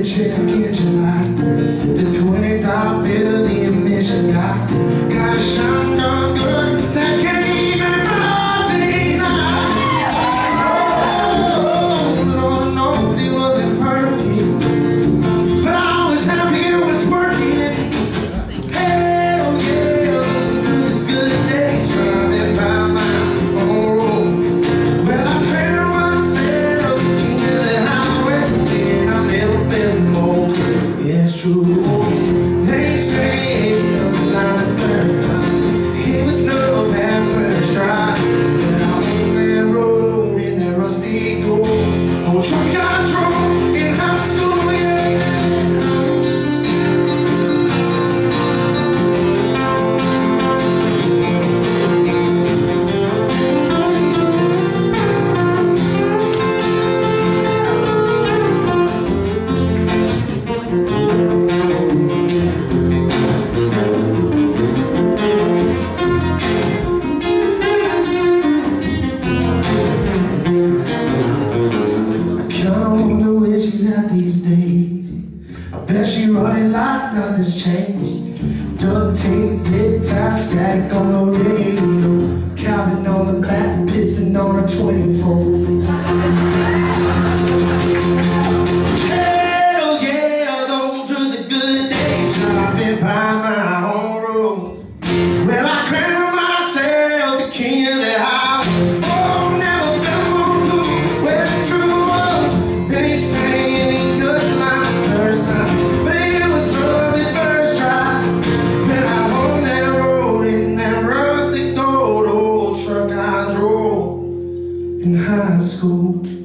check in July. Said the $20 bill, the admission guy. Got a shine done good that can't even float tonight. Oh, Lord knows he wasn't perfect, but I was happy it was working. Hell yeah, through the good days, driving by my own road. Well, I found myself king of the highway, and I never felt more. It's true. They say love not the first time. It was love at first try. But I on that road in that rusty gold. On truck I drove in high school, yeah. These days, I bet she running like nothing's changed. Duct tape, zip tie, static on the radio. Calvin on the back, pissing on a 24. Hell yeah, those were the good days, driving by my own road. Well, I crowned myself the king of the house. Oh, never felt more good. Well, it's true, they say. But it was love at first try. When I on that road in that rustic gold old truck I drove in high school.